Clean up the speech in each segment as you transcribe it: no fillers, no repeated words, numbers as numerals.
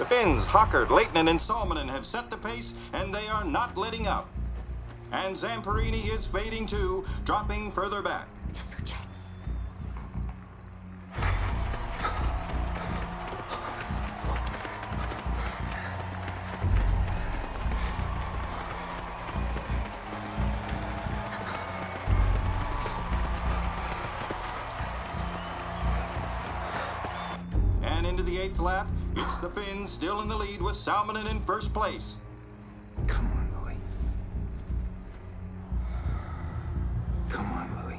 The Finns, Hockard, Lehtinen, and Salminen have set the pace, and they are not letting up. And Zamperini is fading too, dropping further back. And into the 8th lap, it's the Finns still in the lead with Salminen in first place. Come on, Louis. Come on, Louis.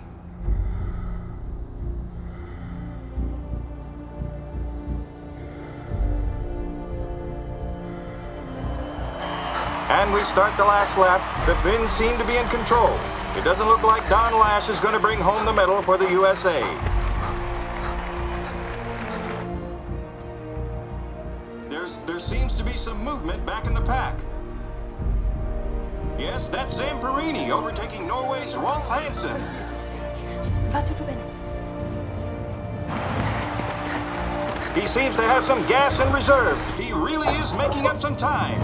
And we start the last lap. The Finns seem to be in control. It doesn't look like Don Lash is going to bring home the medal for the USA. There seems to be some movement back in the pack. Yes, that's Zamperini overtaking Norway's Rolf Hansen. Va tutto bene. He seems to have some gas in reserve. He really is making up some time.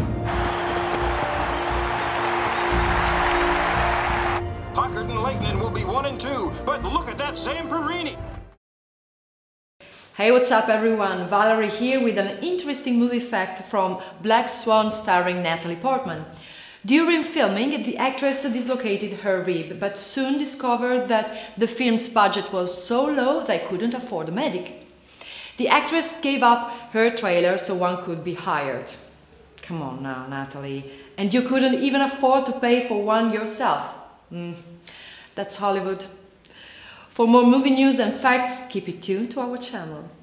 Hockard and Lehtinen will be 1 and 2, but look at that Zamperini. Hey, what's up everyone? Valerie here with an interesting movie fact from Black Swan starring Natalie Portman. During filming, the actress dislocated her rib, but soon discovered that the film's budget was so low they couldn't afford a medic. The actress gave up her trailer so one could be hired. Come on now, Natalie. And you couldn't even afford to pay for one yourself. That's Hollywood. For more movie news and facts, keep it tuned to our channel.